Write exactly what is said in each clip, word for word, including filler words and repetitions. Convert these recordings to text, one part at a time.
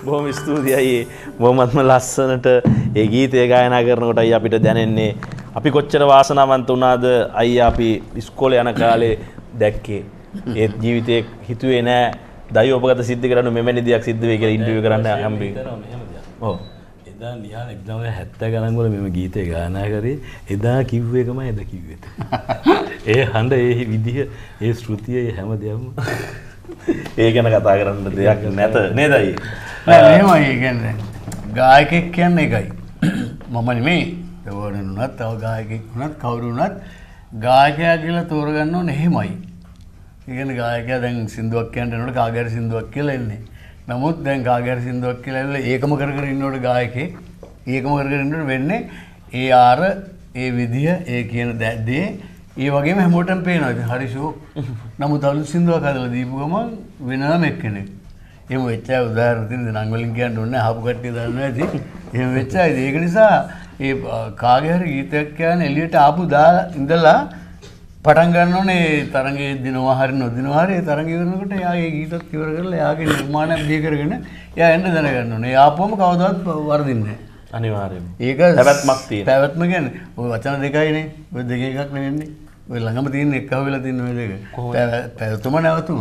බොහොම ස්තුතියි බොහොමත්ම ලස්සනට ඒ ගීතය ගායනා කරනකොටයි අපිට දැනෙන්නේ අපි කොච්චර වාසනාවන්ත වුණාද අයියා අපි ඉස්කෝලේ යන කාලේ දැක්කේ ඒ ජීවිතේ හිතුවේ නෑ දෛවෝපගත සිද්ධ කරන්න මෙවැනි දෙයක් සිද්ධ වෙයි කියලා ඉන්ටර්විව් කරන්න හම්බෙයි. ඔව්. එදා නිහාන එක්සම් එක හැත්තෑ ගණන් වල මෙම ගීතය ගායනා කරේ එදා කිව්ව එකමයි එදා කිව්වෙත්. ඒ හඬ ඒ විදිහ ඒ ශ්‍රුතිය ඒ හැම දෙයක්ම ඒ ගැන කතා කරන්න දෙයක් නැත නේද අයියේ? නෑ මෙහෙමයි ඒ කියන්නේ ගායකයෙක් කියන්නේ එකයි. මම නෙමෙයි ඒවරෙන් උනත් තව ගායකයෙක් උනත් කවුරු උනත් ගායකයා කියලා තෝරගන්න ඕනේ එහෙමයි. ඒ කියන්නේ ගායකයා දැන් සින්දුවක් කියන්න යනකොට කාගේ හරි සින්දුවක් කියලා එන්නේ. නමුත් දැන් කාගේ හරි සින්දුවක් කියලා ඇවිල්ලා ඒකම කර කර ඉන්නකොට ගායකේ ඒකම කර කර ඉන්නකොට වෙන්නේ ඒ ආර ඒ විදිය ඒ කියන දේ ඒ වගේම හැමෝටම පේනවා. ඉතින් හරි ෂෝ. නමුත් අලුත් සින්දුවක් හදලා දීපු ගමන් වෙනම එක්කෙනෙක්. එහෙම වෙච්ච අය උදාහරණ දෙන්න නම් වලින් කියන්න ඕනේ අහපු කට්ටිය දන්නවා ඇති. එහෙම වෙච්ච අය ඒක නිසා ඒ කාගේ හරි ගීතයක් කියන්නේ එළියට ආපු දාලා ඉඳලා පටන් ගන්න ඕනේ තරංගයේ දිනවා හරි නොදිනවා හරි ඒ තරංගය ඉවරනකොට එයාගේ ගීතත් ඉවර කරලා එයාගේ නිර්මාණයක් දී කරගෙන එයා එන්න දැනගන්න ඕනේ. ඒ ආපුවම කවදාවත් වරදින්නේ නැහැ. අනිවාර්යයෙන්ම. ඒක පැවැත්මක් තියෙනවා. පැවැත්ම කියන්නේ ඔය වචන දෙකයිනේ. ඔය දෙක එකක් නෙවෙන්නේ. ඔය ළඟම තියෙන එක වෙලා තියෙන ඔය දෙක. පැවතුම නැවතුම.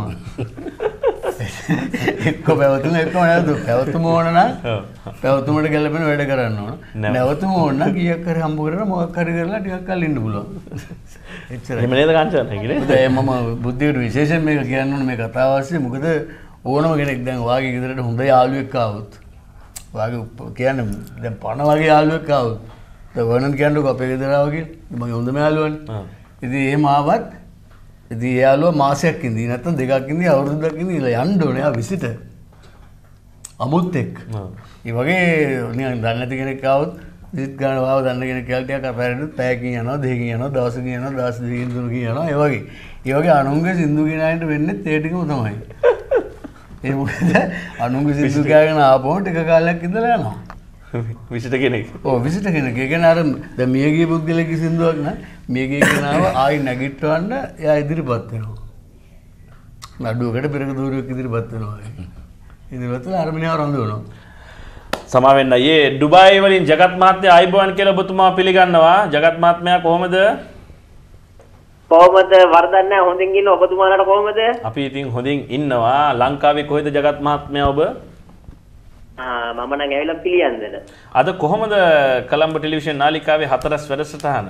එක්ක පැවතුම එක්ක නැවතුම. පැවතුම ඕන නම් පැවතුමට ගැලපෙන වැඩ කරන්න ඕන. නැවතුම ඕන නම් කීයක් හරි හම්බ කරලා මොකක් හරි කරලා ටිකක් කල් ඉන්න පුළුවන්. එච්චරයි. එහෙම නේද කාංචන කියන්නේ? ඒ මම බුද්ධියට විශේෂයෙන් මේක කියන්න ඕනේ මේ කතාව ඇස්සේ. මොකද ඕනම කෙනෙක් දැන් වාගේ ගෙදරට හොඳ යාළුවෙක් ආවොත් වාගේ කියන්නේ දැන් පණ වගේ යාළුවෙක් ආවොත් දැන් වර්ණන් කියන්නකො අපේ ගෙදර ආවා කියලා. මගේ හොඳම යාළුවනේ. ඉතින් එහෙම ආවත් ඉතින් ඒ යාළුවා මාසයක් ඉඳී නැත්නම් දෙකක් ඉඳී අවුරුද්දක් ඉඳී යන්න ඕනේ ආ විසිට. අමුත් එක්ක. ඒ වගේ නිකන් දන්නේ නැති කෙනෙක් ආවොත් විසිට ගන්න වාව දන්න කෙනෙක් කියලා ටිකක් අපහැරෙන්න පැයකින් යනවා දෙකකින් යනවා දවසකින් යනවා දවස් දෙකකින් තුනකින් යනවා ඒ වගේ. ඒ වගේ අනුන්ගේ සින්දු කියන අයට වෙන්නේ ඒ ටිකම තමයි. ඒ මොකද අනුන්ගේ සින්දු ගාගෙන ආපුවම ටික කාලයක් ඉඳලා යනවා. විසිට කෙනෙක්. ඔව් විසිට කෙනෙක්. ඒ කියන්නේ අර දැන් මියගිය පුද්ගලයෙක්ගේ සින්දුවක් නම් මියගිය කෙනාව ආයි නැගිටවන්න එයා ඉදිරිපත් වෙනවා. නඩුවකට පෙරක දూరుවක් ඉදිරිපත් වෙනවා. ඉදිරිපත් වෙලා අර මිනිහව රඳවනවා. සමාවෙන්න අයියේ ඩුබායි වලින් ජගත් මහත්මයා ආයිබෝන් කියලා ඔබතුමා පිළිගන්නවා. ජගත් මහත්මයා කොහොමද? කොහොමද වරදක් නැහැ හොඳින් ඉන්න ඔබතුමාලාට කොහොමද? අපි ඉතින් හොඳින් ඉන්නවා. ලංකාවේ කොහෙද ජගත් මහත්මයා ඔබ? ආ මම නම් ඇවිල්ලා පිළියන්දද. අද කොහොමද කොළඹ ටෙලිවිෂන් නාලිකාවේ හතරස් වැඩසටහන?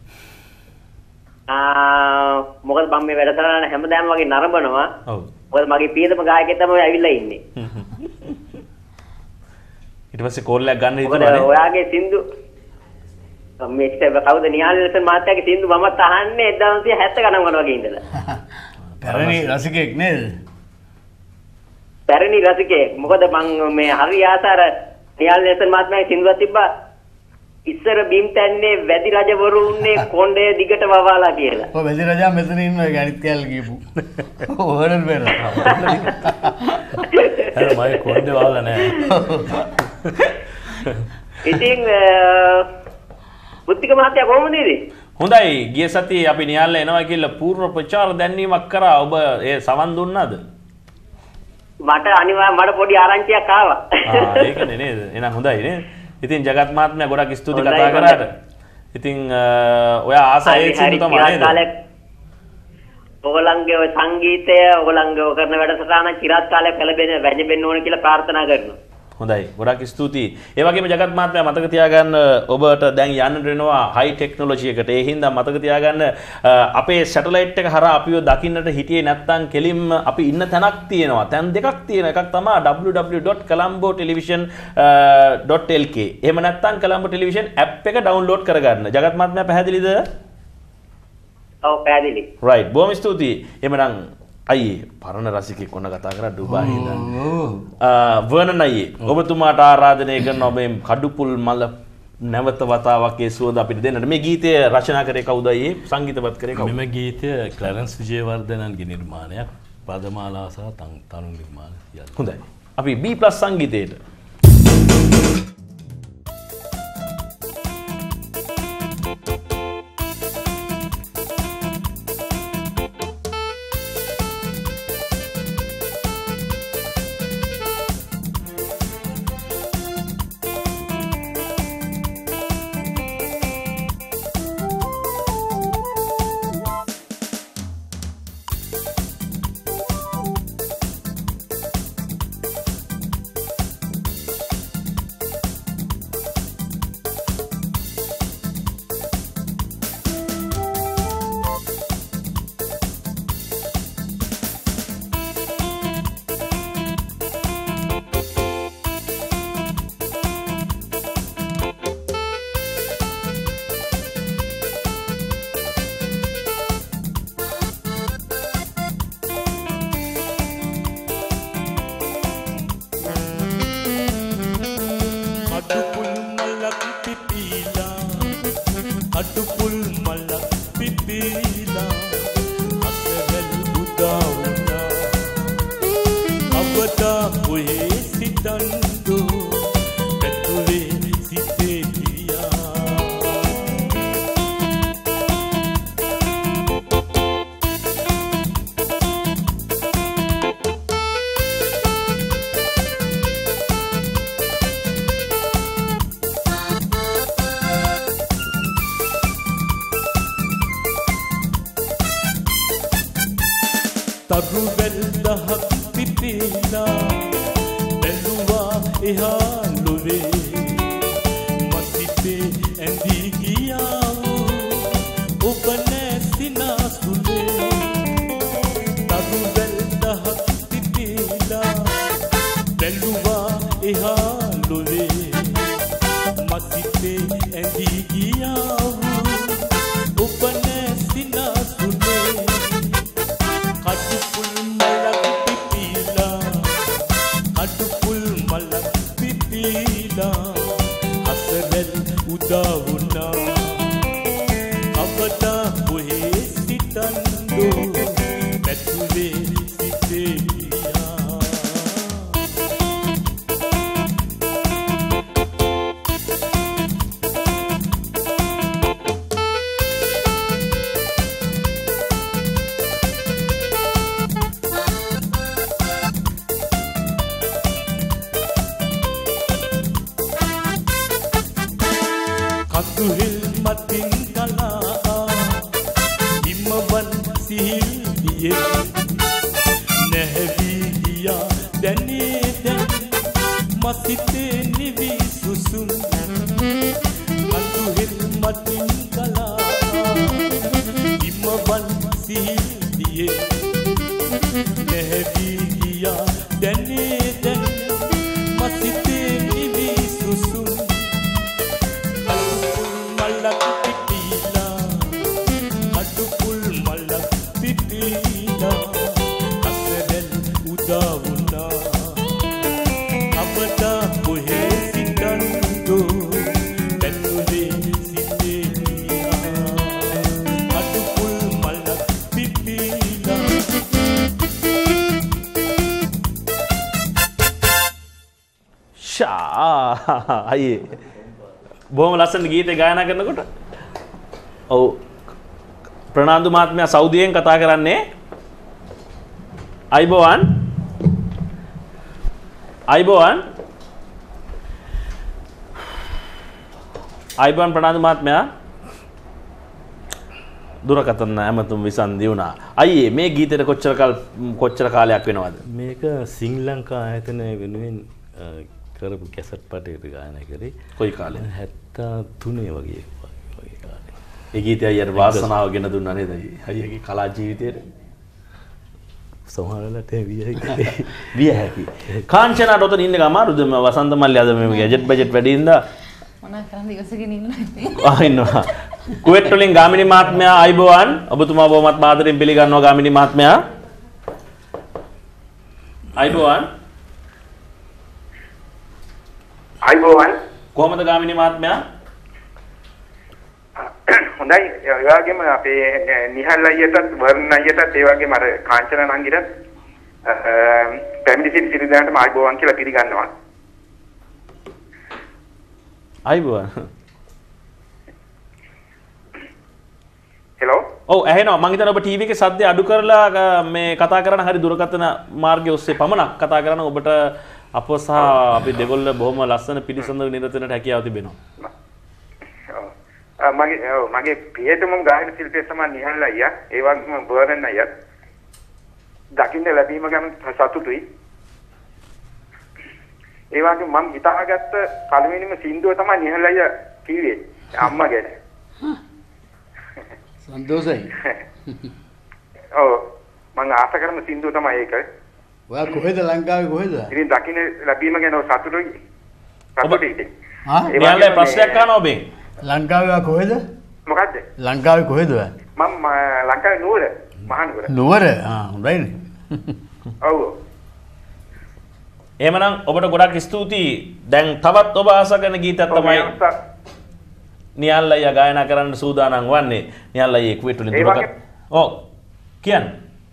ආ මොකද මම මේ වැඩසටහන හැමදාම වගේ නරඹනවා. ඔව්. මොකද මගේ පියදම ගායකයෙක් තමයි ඇවිල්ලා ඉන්නේ. ඊට පස්සේ කෝල් එකක් ගන්න මොකද හිතුවානේ. ඔයාගේ සින්දු මේ කවුද නිහාල්සන් මහත්තයාගේ සින්දු මමත් අහන්නේ එක්දාස් නවසිය හැත්තෑ ගණන් වල වගේ ඉඳලා. පැරණි රසිකෙක් නේද? පැරණි රසිකයෙක්. මොකද මං මේ හරි ආසාර නිහාල්සන් මහත්මයාගේ සින්දුවක් තිබ්බා ඉස්සර බිම් තැන්නේ වැදි රජවරුන්නේ කොණ්ඩේ දිගට වවාලා කියලා. ඔය වැදි රජා මෙතන ඉන්නවා ගණිත කැලේ කියපු. ඕරල් බෙරලා. හරි මම කොණ්ඩේ වවාලා නැහැ. ඉතින් බුද්ධික මහත්තයා කොහොමද ඉන්නේ? හොඳයි. ගිය සතියේ අපි නිහාල්ලා එනවා කියලා පූර්ව ප්‍රචාර දැන්වීමක් කරා. ඔබ ඒ සවන් දුන්නාද? මට අනිවාර්ය මට පොඩි ආරංචියක් ආවා. ආ ඒකනේ නේද? එහෙනම් හොඳයි නේද? ඉතින් ජගත් මහත්මයා ගොඩක් ස්තුති කතා කරාට. ඉතින් ඔයා ආසා ඒ සින්දු තමයි නේද? ඔයගොල්ලන්ගේ ඔය සංගීතය ඔයගොල්ලන්ගේ කරන වැඩසටහන চিරාත් කාලයක් පෙළඹෙන වැජබෙන්න ඕන කියලා ප්‍රාර්ථනා කරනවා. හොඳයි. ගොඩක් ස්තුතියි. ඒ වගේම ජගත් මහත්මයා මතක තියාගන්න ඔබට දැන් යන්න වෙනවා හයි ටෙක්නොලොජි එකට. ඒ හින්දා මතක තියාගන්න අපේ සැටලයිට් එක හරහා අපිව දකින්නට හිටියේ නැත්නම් කෙලින්ම අපි ඉන්න තැනක් තියෙනවා. තැන් දෙකක් තියෙන එකක් තමයි double-u double-u double-u dot colombo television dot l k. එහෙම නැත්නම් Colombo Television app එක download කරගන්න. ජගත් මහත්මයා පැහැදිලිද? ඔව් පැහැදිලි. right. බොහොම ස්තුතියි. එහෙමනම් අයියේ පරණ රසිකෙක් ඔන්න කතා කරා ඩුබායි ඉඳන්. ආ වර්ණන් අයියේ ඔබතුමාට ආරාධනය කරනවා මේ කඩුපුල් මල නැවත වතාවක් ඒ සුවඳ අපිට දෙන්නට. මේ ගීතය රචනා කරේ කවුද අයියේ? සංගීතවත් කරේ කවුද? මෙම ගීතය ක්ලැරන්ස් විජේවර්ධනන්ගේ නිර්මාණයක්. පදමාලා සහ තනු නිර්මාණය. හොඳයි. අපි B+ සංගීතයට තරු වැල්දහක් පිපිලා බැලුවා එහා ලොවේ මසිතේ ඇඳී ගියා ඔබ නැසිනාසුලේ තරු වැල්දහක් පිපිලා බැලුවා එහා ලොවේ මසිතේ ඇඳී ගියා ඔබ නැසිනාසුලේ කටුපුල් මලක් පිපිලා කටුපුල් මලක් පිපිලා අසරල් උදා වුණා කවදා කොහේ සිටන්දෝ පැතුලේ සිටේ ගියා කතුහිල් මතින් කලා ඉමවන් සිහිල් දියේ නැහැවී ගියා දැනේ දැන් මසිතේ නිවි සුසුම් කතුහිල් මතින් කලා ඉමවන් සිහිල් දියේ නැහැවී ගියා දැනේ දැන් මසිතේ නිවි සුසුම් මලක් පිපිලා කටුපුල් මලක් පිපිලා අසරල් උදා වුණා කවදා කොහේ සිටන්දෝ පැතුලේ සිටේ ගියා කටුපුල් මලක් පිපිලා ෂා අයියේ බොහොම ලස්සන ගීතේ ගායනා කරනකොට ඔව් ප්‍රනාන්දු මහත්මයා සෞදියෙන් කතා කරන්නේ අයිබෝවන් අයිබෝවන් අයිබෝවන් ප්‍රනාන්දු මහත්මයා දුරකථන ඇමතුම් විසන්දි වුණා. අයියේ මේ ගීතේට කොච්චර කල් කොච්චර කාලයක් වෙනවද? මේක ශ්‍රී ලංකා ආයතනය වෙනුවෙන් කරපු කැසට් පටයකට ගායනා කරේ. කොයි කාලේ? හැත්තෑ තුනේ වගේ වගේ කාලේ. ඒ ගීතය අයියට වාසනාව ගෙන දුන්නා නේද? අයියගේ කලා ජීවිතේට සමහරවිට විය හැකි. විය හැකි. කාංචනාට ඔතන ඉන්න එක අමාරුද? මේ වසන්ත මල්ලි අද මේ ගැජට් බජට් වැඩි ඉඳලා මොනවා කරන්නේ ඉවසගෙන ඉන්නවා. ආ ඉන්නවා. කුවේට් වලින් ගාමිණී මහත්මයා අයිබෝවන්. ඔබතුමා බොහොමත් ආදරෙන් පිළිගන්නවා ගාමිණී මහත්මයා. අයිබෝවන්. අයිබෝවන්. කොහමද ගාමිණී මහත්මයා? හොඳයි. ඒ වගේම අපේ නිහල් අයියටත් වර්ණ අයියටත් ඒ වගේම අර කාංචන නංගිටත් පැමිණි සිටි සිරිදාන්ටම අයිබෝවන් කියලා පිළිගන්නවා. අයිබෝවන්. හෙලෝ. ඔව් ඇහෙනවා. මං හිතනවා ඔබ ටීවී එකේ සද්දය අඩු කරලා මේ කතා කරන හරි දුරකථන මාර්ගය ඔස්සේ පමණක් කතා කරන ඔබට අප සහ අපි දෙගොල්ල බොහොම ලස්සන පිළිසඳර නිරත වෙනට හැකියාව තිබෙනවා. ඔව්. මගේ ඔව් මගේ ප්‍රියතම ගායන ශිල්පිය තමයි නිහල් අයියා. ඒ වගේම වර්ණ අයියා. දකින්න ලැබීම ගැන සතුටුයි. ඒ වගේම මම හිතාගත්ත පළවෙනිම සින්දුව තමයි නිහල් අයියා කිව්වේ. අම්මා ගැන. සන්තෝෂයි. ඔව් මම ආස කරන සින්දුව තමයි ඒක. ඔයා කොහෙද ලංකාවේ කොහෙද? ඉතින් දකින්න ලැබීම ගැන සතුටුයි. සතුටුයි. හා? එයාලේ ප්‍රශ්නයක් අහනවා ඔබෙන්. ලංකාවේ ඔයා කොහෙද? මොකද්ද? ලංකාවේ කොහෙද ඔයා? මම ලංකාවේ නුවර මහනුවර. නුවර. ආ හොඳයිනේ. ඔව්. එහෙමනම් ඔබට ගොඩක් ස්තුතියි. දැන් තවත් ඔබ ආස කරන ගීතයක් තමයි නිහල් අයියා ගායනා කරන්න සූදානම් වන්නේ. නිහල් අයියේ කුවේට් වලින් දුරකථන. ඔව්. කියන්න.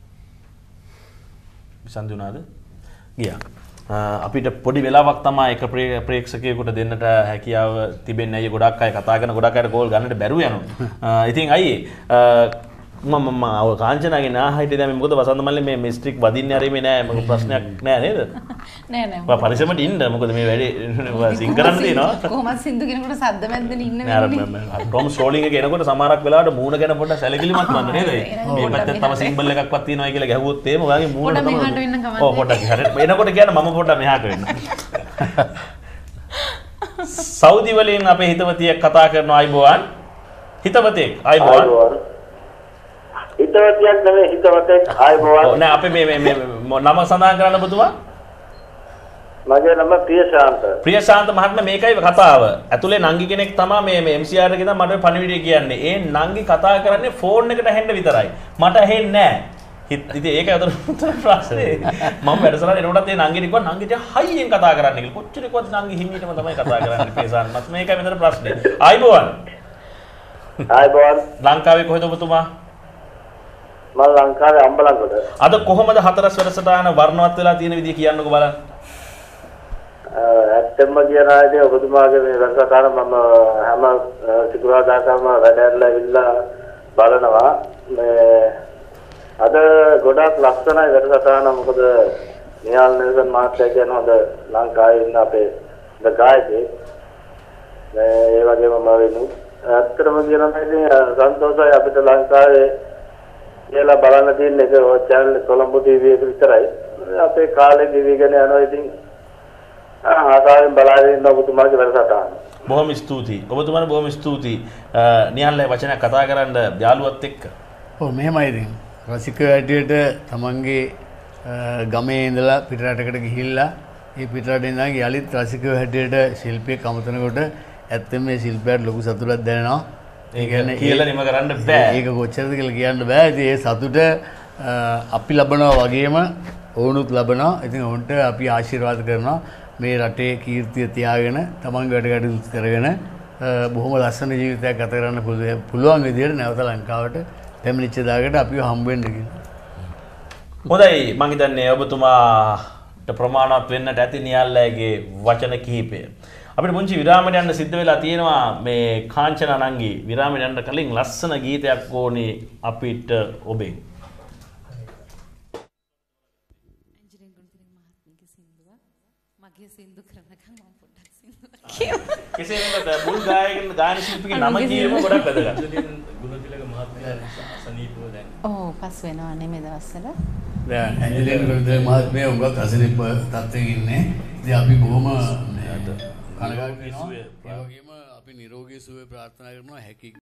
විසන්දි උනාද? ගියා. අපිට පොඩි වෙලාවක් තමයි එක ප්‍රේක්ෂකයෙකුට දෙන්නට හැකියාව තිබෙන්නේ. අයියේ ගොඩක් අය කතා කරන ගොඩක් අයට කෝල් ගන්නට බැරුව යනවා. ඉතින් අයියේ මම මම අව කාංචනාගේ නාහිට දැන් මොකද වසන්ත මල්ලේ මේ මිස්ට්‍රික් වදින්නේ හරිමේ නෑ මොකද ප්‍රශ්නයක් නෑ නේද නෑ නෑ ඔය පරිස්සමට ඉන්න මොකද මේ වැඩේ සිං කරන්න තියෙනවා කොහොමද සින්දු කෙනෙකුට සද්ද මැද්දේ ඉන්න වෙන්නේ නෑ ටොම් ස්ට්‍රෝලින් එක එනකොට සමහරක් වෙලාවට මූණ ගැන පොඩ්ඩක් සැලකිලිමත් වන්න නේද මේ පැත්තේ තව සිම්බල් එකක්වත් තියෙනවා කියලා ගැහුවොත් එහෙම ඔයාගේ මූණ තමයි පොඩ්ඩක් මෙහාට වෙන්න කමක් ඔව් පොඩ්ඩක් හරියට එනකොට කියන්න මම පොඩ්ඩක් මෙහාට වෙන්න සෞදි වලින් අපේ හිතවතියෙක් කතා කරනවා අයිබෝවන් හිතවතෙක් අයිබෝවන් හිතවතියක් නෙමෙයි හිතවතෙක් අයිබෝවන් ඔව් නෑ අපේ මේ මේ නම සඳහන් කරන්න ඔබතුමා මගේ නම ප්‍රියශාන්ත ප්‍රියශාන්ත මහත්මයා මේකයි කතාව ඇතුලේ නංගි කෙනෙක් තමයි මේ මේ එම් සී ආර් එකේ තමයි මට පණිවිඩය කියන්නේ ඒ නංගි කතා කරන්නේ ෆෝන් එකට ඇහෙන්න විතරයි මට ඇහෙන්නේ නෑ ඉතින් ඒකයි උතර ප්‍රශ්නේ මම වැඩසටහන එනකොටත් ඒ නංගිට කිව්වා නංගිට හයියෙන් කතා කරන්න කියලා කොච්චර කිව්වද නංගි හිමීටම තමයි කතා කරන්නේ ප්‍රියශාන්ත මත් මේකයි මෙතන ප්‍රශ්නේ අයිබෝවන් අයිබෝවන් ලංකාවේ කොහෙද ඔබතුමා මම ලංකාවේ අම්බලන්ගොඩ අද කොහොමද හතරස් වැඩසටහන වර්ණවත් වෙලා තියෙන විදිය කියන්නකෝ බලන්න ඇත්තම කියන ආයතනය ඔබතුමාගේ මේ වැඩසටහන මම හැම සිකුරාදාකම වැඩ ඇරලා ඉවිල්ලා බලනවා මේ අද ගොඩාක් ලස්සනයි වැඩසටහන මොකද නිහාල් නෙල්සන් මහත්තයා කියන හොඳ ලංකාවේ ඉන්න අපේ ද ගායකයෙක් මේ ඒ වගේම මම වෙනු ඇත්තටම කියනවා ඉතින් සන්තෝෂයි අපිට ලංකාවේ කියලා බලන්න තියෙන එක ඔය channel කොළඹ ටීවී එක විතරයි අපේ කාලේ දිවිගෙන යනවා ඉතින් ආසාවෙන් බලාගෙන ඉන්න ඔබතුමාගේ වැඩසටහන. බොහොම ස්තුතියි. ඔබතුමාට බොහොම ස්තුතියි. නිහාල්ලා වචනයක් කතා කරන්න යාළුවත් එක්ක. ඔව් මෙහෙමයි ඉතින්. රසික ඇටියට තමන්ගේ ගමේ ඉඳලා පිටරටකට ගිහිල්ලා ඒ පිටරටේ ඉඳන් යලිත් රසික ඇටියට ශිල්පියෙක් අමතනකොට ඇත්තම මේ ශිල්පයට ලොකු සතුටක් දැනෙනවා. ඒ කියන්නේ කියලා නිම කරන්න බෑ. ඒක කොච්චරද කියලා කියන්න බෑ. ඉතින් ඒ සතුට අපි ලබනවා වගේම ඔවුනුත් ලබනවා. ඉතින් ඔවුන්ට අපි ආශිර්වාද කරනවා. මේ රටේ කීර්තිය තියාගෙන තමන්ගේ වැඩ කටයුතු කරගෙන බොහොම ලස්සන ජීවිතයක් ගත කරන්න පුළුවන් විදිහට නැවත ලංකාවට පැමිණිච්ච දාකට අපිව හම්බ වෙන්න කියලා. හොඳයි මම හිතන්නේ ඔබතුමාට ප්‍රමාණවත් වෙන්නට ඇති නිහාල්ලාගේ වචන කිහිපය. අපිට පුංචි විරාමයට යන්න සිද්ධ වෙලා තියෙනවා මේ කාංචනා නංගි විරාමයට යන්න කලින් ලස්සන ගීතයක් ඕනේ අපිට ඔබෙන්. මගේ සින්දු කරනකම් මම පොඩ්ඩක් සින්දු කෙසේ වෙතත් මුල් ගායකයන් ගායන ශිල්පිගේ නම කියීම ගොඩක් වැදගත්. ගුණතිලක මහත්මයා අසනීපව දැන්. ඔව් පස් වෙනවානේ මේ දවස්වල. දැන් ඇන්ජලින් ගුණතිලක මහත්මයා උගත් අසනීප තත්ත්වයක ඉන්නේ. ඉතින් අපි බොහොම කනගාටු වෙනවා. ඒ වගේම අපි නිරෝගී සුවය ප්‍රාර්ථනා කරනවා හැකි